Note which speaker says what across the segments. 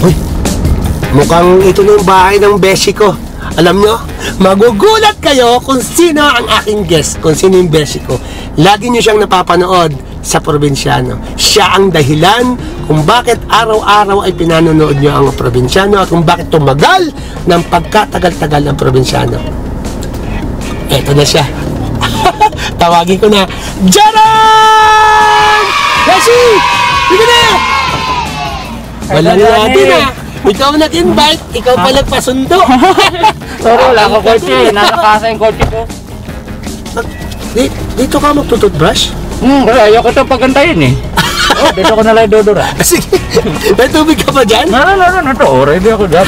Speaker 1: Uy, mukhang ito na yung bahay ng beshi ko. Alam nyo, magugulat kayo kung sino ang aking guest, kung sino yung beshi ko. Lagi nyo siyang napapanood sa Probinsyano. Siya ang dahilan kung bakit araw-araw ay pinanonood nyo ang Probinsyano at kung bakit tumagal ng pagkatagal-tagal ng Probinsyano. Eto na siya. Tawagin ko na, Jaran! Beshi! Sige na! Walang natin na. Ikaw nag-invite, ikaw pa nagpasundo.
Speaker 2: Sorry, wala ko kotse. Nakakasa yung kotse ko.
Speaker 1: Dito ka magtututbrush?
Speaker 2: Ayoko ito pagantayin eh. Oh, dito ko nalang dodora.
Speaker 1: Sige, may tubig ka pa dyan?
Speaker 2: No, ito. Ready ako dyan.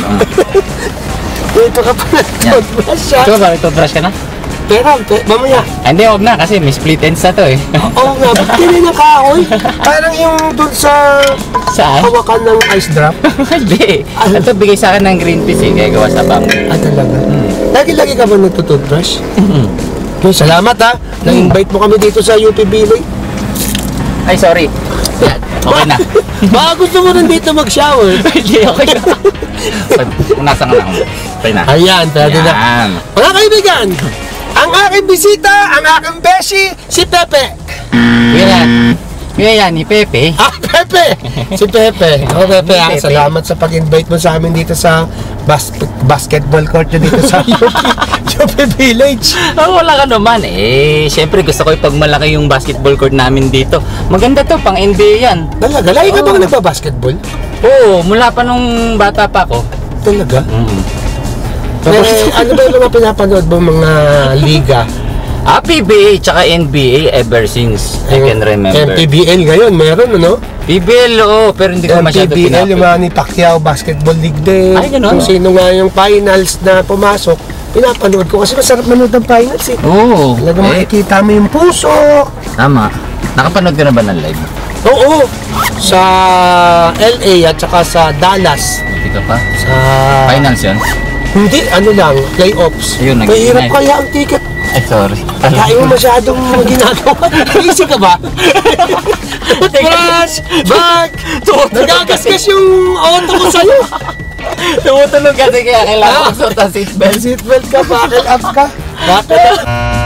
Speaker 1: Dito ka pa nagtutbrush ha?
Speaker 2: Ito ba, nagtutbrush ka na?
Speaker 1: Pero, mamaya.
Speaker 2: Hindi, huwag na kasi may split ends na to eh.
Speaker 1: Oo nga, ba't kinin ang kahoy? Parang yung dun sa
Speaker 2: Saan?
Speaker 1: hawakan ng ice drop.
Speaker 2: Hindi. Ito bigay sa akin ng Greenpeace eh, kaya gawa sa bang.
Speaker 1: Talaga? Lagi-lagi ka ba nagtututbrush? Okay, salamat ha. Na-invite mo kami dito sa UP Village.
Speaker 2: Ay, sorry. Yan, okay na.
Speaker 1: Baka gusto mo rin dito mag-shower.
Speaker 2: Hindi, okay na. Punasan ka lang. Okay na.
Speaker 1: Ayan, pwede na.
Speaker 2: Yan.
Speaker 1: Mga kaibigan, ang aking bisita, ang aking beshi, si Pepe.
Speaker 2: Kuya yan, ni Pepe.
Speaker 1: Ah, Pepe! Si Pepe. O, Pepe,
Speaker 2: Pepe.
Speaker 1: salamat sa pag-invite mo sa amin dito sa basketball court nyo dito sa UP Village.
Speaker 2: Wala ka naman eh. Siyempre gusto ko ipagmalaki yung basketball court namin dito. Maganda to, pang NBA yan.
Speaker 1: Talaga? Lagi ka bang nagpa-basketball?
Speaker 2: Oo, mula pa nung bata pa ako.
Speaker 1: Talaga? Ano ba yung mga pinapanood mo mga liga?
Speaker 2: PBA tsaka NBA ever since I can remember.
Speaker 1: MPBL ngayon, meron ano?
Speaker 2: PBL, oo, pero hindi ko masyado
Speaker 1: MPBL, yung mga ni Pacquiao Basketball League din.
Speaker 2: Ay, ganun.
Speaker 1: Kung sino nga yung finals na pumasok, pinapanood ko. Kasi masarap manood ng finals eh.
Speaker 2: Oo.
Speaker 1: Talagang makikita mo yung puso.
Speaker 2: Tama. Nakapanood ka na ba ng live?
Speaker 1: Oo. Sa LA at saka sa Dallas.
Speaker 2: Hindi ka pa?
Speaker 1: Sa...
Speaker 2: Finals yun?
Speaker 1: Hindi, ano lang, playoffs.
Speaker 2: Ayun,
Speaker 1: mahirap kaya ang ticket.
Speaker 2: Ay, sorry.
Speaker 1: Kaya mo masyadong ginagawa. Easy ka ba? Flash! Back! Nagagasgas yung auto ko sa'yo.
Speaker 2: Tumutunog kasi kaya kailangan ko suot ang seatbelt.
Speaker 1: Seatbelt ka, buckle up ka. Buckle up.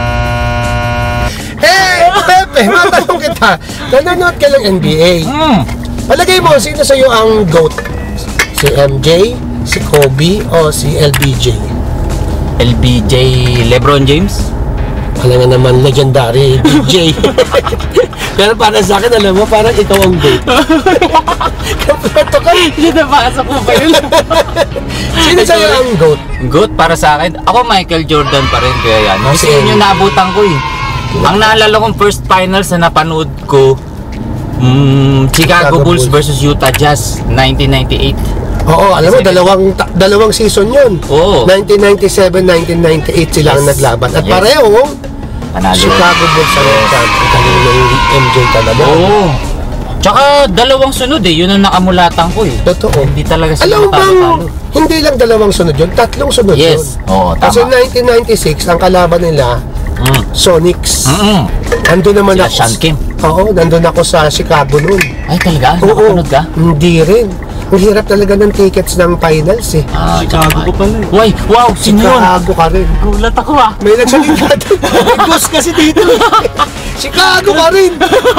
Speaker 1: Hey, Pepe, matanong kita. Nanonood ka ng NBA. Palagay mo, sino sa'yo ang GOAT? Si MJ, si Kobe, o si LBJ?
Speaker 2: LBJ LeBron James?
Speaker 1: Wala nga naman, legendary DJ. Pero para sa akin, alam mo, parang ikaw ang GOAT. Kaprato ka.
Speaker 2: Hindi napasok mo pa yun.
Speaker 1: Sino sa'yo ang GOAT?
Speaker 2: GOAT para sa akin, ako Michael Jordan pa rin kaya yan. Kasi
Speaker 1: Okay.
Speaker 2: yun yung naabutan ko eh. Ang naalala kong first finals na napanood ko, Chicago Bulls versus Utah Jazz, 1998.
Speaker 1: Oo, alam mo, dalawang season yun.
Speaker 2: Oo.
Speaker 1: 1997-1998 sila ang naglaban. At
Speaker 2: Yes.
Speaker 1: pareho,
Speaker 2: Panalo.
Speaker 1: Chicago Bulls ang champion. Galing ng MJ talaga.
Speaker 2: Oo. Tsaka dalawang sunod eh, yun ang nakamulatan ko eh.
Speaker 1: Totoo.
Speaker 2: Hindi talaga sila
Speaker 1: Alam mo bang,
Speaker 2: matalo-talo.
Speaker 1: hindi lang dalawang sunod yun, tatlong sunod yun.
Speaker 2: Yes, oo, tama.
Speaker 1: Kasi 1996, ang kalaban nila, Sonics. Nandun naman
Speaker 2: Sila
Speaker 1: ako.
Speaker 2: Sean Kim.
Speaker 1: Oo, nandun ako sa Chicago noon.
Speaker 2: Ay talaga?
Speaker 1: Oo,
Speaker 2: Nakapanood ka?
Speaker 1: hindi rin. Ang hirap talaga ng tickets ng finals eh.
Speaker 2: Chicago ko pala. Uy, wow, sino yun?
Speaker 1: Chicago ka rin.
Speaker 2: Gulat ako ah.
Speaker 1: May nagsalita doon. May ghost kasi dito. Chicago ka rin.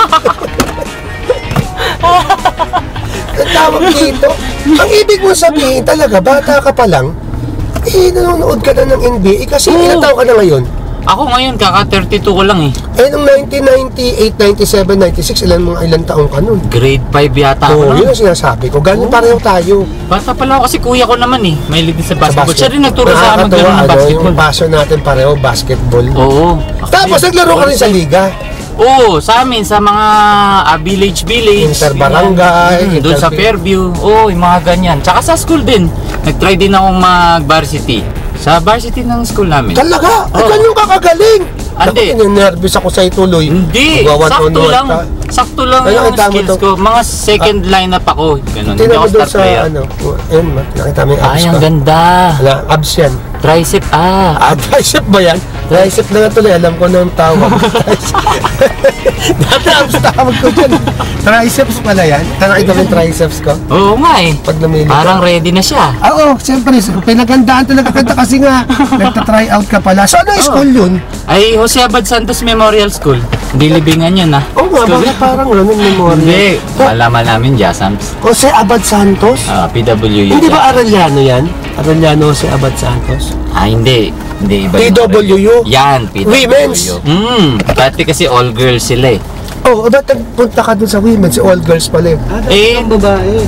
Speaker 1: Ang tawag dito. Ang ibig mo sabihin talaga, bata ka pa lang, nanonood ka na ng NBA kasi ilang taon ka na ngayon?
Speaker 2: Ako ngayon, kaka-32 ko lang eh.
Speaker 1: Noong 1998, 97, 96, ilang taong ka nun?
Speaker 2: Grade 5 yata ako
Speaker 1: Oo,
Speaker 2: nun.
Speaker 1: yun ang sinasabi ko. Ganun pareho tayo.
Speaker 2: Bata pala ako kasi kuya ko naman eh. May lead sa basketball. Siya rin nagturo sa amin
Speaker 1: Nakakatawa,
Speaker 2: magkaroon ng basketball.
Speaker 1: Yung passion natin pareho, basketball.
Speaker 2: Oo.
Speaker 1: Tapos naglaro ka rin sa liga.
Speaker 2: Oo, sa amin, sa mga village.
Speaker 1: Inter-barangay,
Speaker 2: Doon sa Fairview. Oo, yung mga ganyan. Tsaka sa school din. Nag-try din akong mag-varsity. Sa varsity ng school namin.
Speaker 1: Talaga?
Speaker 2: Oo.
Speaker 1: Ganun ka kagaling.
Speaker 2: Hindi.
Speaker 1: Nervous ako sa ituloy.
Speaker 2: Hindi, sakto lang. Sakto lang
Speaker 1: Ay,
Speaker 2: yung
Speaker 1: nakita mo
Speaker 2: skills
Speaker 1: to?
Speaker 2: ko. Mga second lineup ako. Ganun. Hindi
Speaker 1: Tingnan
Speaker 2: ako
Speaker 1: mo doon
Speaker 2: star
Speaker 1: sa
Speaker 2: player.
Speaker 1: ano. Ayun, nakita mo yung abs
Speaker 2: Ay, ang
Speaker 1: ka.
Speaker 2: ganda.
Speaker 1: Wala, abs yan.
Speaker 2: Tricep,
Speaker 1: Tricep ba yan? Tricep na nga tuloy, alam ko na yung tawag. Dati abs tawag ko dyan. Triceps pala yan. Nakita mo yung triceps ko?
Speaker 2: Oo nga eh.
Speaker 1: Pag namili ka.
Speaker 2: Parang ready na siya.
Speaker 1: Oo, siyempre. Pinagandaan talaga kita kasi nga nagta-try out ka pala. So, ano school yun?
Speaker 2: Ay, Jose Abad Santos Memorial School. Hindi libingan yun ah.
Speaker 1: Oo nga, bakit parang ganun memorial?
Speaker 2: Hindi. Malaman namin, Jasams.
Speaker 1: Jose Abad Santos?
Speaker 2: PWU.
Speaker 1: Hindi ba Arellano yan? Arellano Jose Abad Santos?
Speaker 2: Hindi. Hindi, iba yung
Speaker 1: PWU?
Speaker 2: Yan, PWU.
Speaker 1: Women's?
Speaker 2: Dati kasi all girls sila eh.
Speaker 1: Oh, ba't nagpunta ka dun sa women's? All girls pala eh.
Speaker 2: Babae.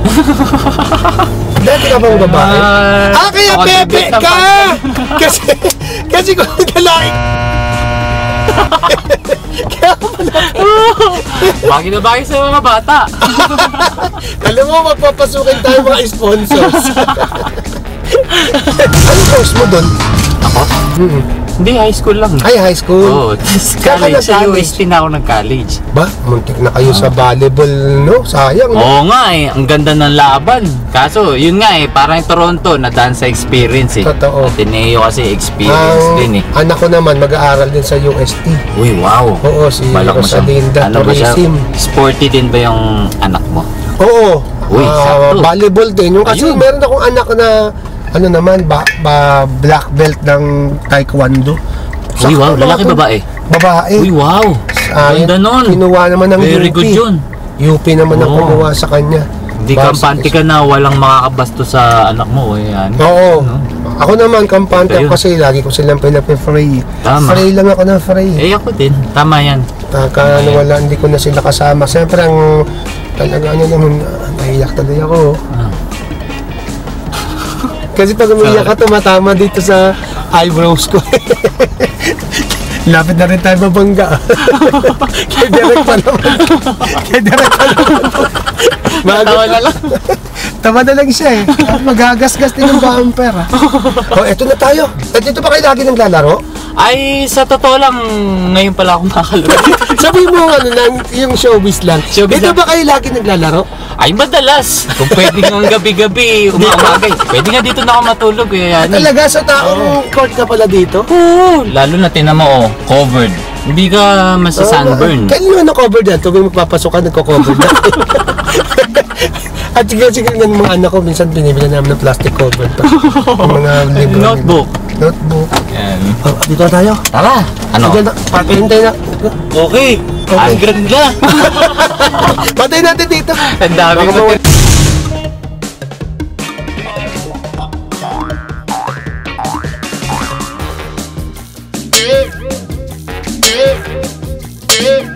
Speaker 1: Dati ka bang babae? Kaya
Speaker 2: contribute
Speaker 1: bebe
Speaker 2: ng
Speaker 1: ka! kasi kung lalaki. Kaya ako
Speaker 2: Bagay na bagay sa mga bata.
Speaker 1: alam mo, magpapasukin tayo mga sponsors. Ano course mo dun?
Speaker 2: Ako? Hindi, high school lang.
Speaker 1: Ay, high school.
Speaker 2: Oo, college. Sa UST na ako nag-college.
Speaker 1: Ba, muntik na kayo sa volleyball, no? Sayang, no?
Speaker 2: Oo nga eh, ang ganda ng laban. Kaso, yun nga eh, parang yung Toronto, nadaan sa experience eh.
Speaker 1: Totoo.
Speaker 2: Ateneo kasi experience din eh.
Speaker 1: Anak ko naman, mag-aaral din sa UST.
Speaker 2: Uy, wow.
Speaker 1: Oo, si
Speaker 2: Balak mo siya.
Speaker 1: Rosalinda
Speaker 2: Ano ba siya?
Speaker 1: Tourism.
Speaker 2: Sporty din ba yung anak mo?
Speaker 1: Oo.
Speaker 2: Uy, sakto.
Speaker 1: Volleyball din. Yung kasi
Speaker 2: Ayun.
Speaker 1: meron akong anak na, ano naman, black belt ng taekwondo.
Speaker 2: Uy, wow. Lalaki, babae?
Speaker 1: Babae.
Speaker 2: Uy, wow. Ganda nun.
Speaker 1: Kinuha naman ng
Speaker 2: Very
Speaker 1: UP.
Speaker 2: good yun.
Speaker 1: UP naman ang
Speaker 2: Oo.
Speaker 1: kumuha sa kanya.
Speaker 2: Hindi kampante ka na walang makakabasto sa anak mo eh. Yan.
Speaker 1: Oo.
Speaker 2: No?
Speaker 1: Ako naman, kampante
Speaker 2: Ayun.
Speaker 1: ako kasi lagi ko silang pinapifray.
Speaker 2: Tama.
Speaker 1: Fray lang ako ng fray.
Speaker 2: Eh, ako din. Tama yan.
Speaker 1: Wala, hindi ko na sila kasama. Siyempre, ang talaga ano naman, naiyak talaga ako. Kasi pag umiyak ka, tumatama dito sa eyebrows ko. Lapit na rin tayo mabangga. Kaya direct pa naman.
Speaker 2: Tawa na lang.
Speaker 1: Tama na lang siya eh. Maghagasgas din ng bumper. Oh, eto na tayo. At dito pa kayo lagi naglalaro?
Speaker 2: Ay, sa totoo lang, ngayon pala ako makakalaro.
Speaker 1: Sabi mo ano lang, yung showbiz lang.
Speaker 2: Showbiz
Speaker 1: Dito
Speaker 2: lang.
Speaker 1: ba kayo lagi naglalaro?
Speaker 2: Ay, madalas. Kung pwede nga gabi-gabi, umamagay. Pwede nga dito na ako matulog. Kaya yan.
Speaker 1: Talaga sa taong court ka pala dito?
Speaker 2: Oo. Lalo na tinan mo, covered. Hindi ka masa-sunburn.
Speaker 1: Kailan mo na-cover dyan? Tuwing magpapasok ka, nagko-cover dyan. At sige ng mga anak ko, minsan binibili namin ng plastic cover pa. Yung mga libro.
Speaker 2: Notebook.
Speaker 1: Notebook.
Speaker 2: Yan.
Speaker 1: Oh, dito na tayo.
Speaker 2: Tara. Ano?
Speaker 1: Sige na, patintay na.
Speaker 2: Okay. Ang ganda.
Speaker 1: Patay natin dito.
Speaker 2: Ang dami
Speaker 1: Baka
Speaker 2: ko.
Speaker 1: mawala.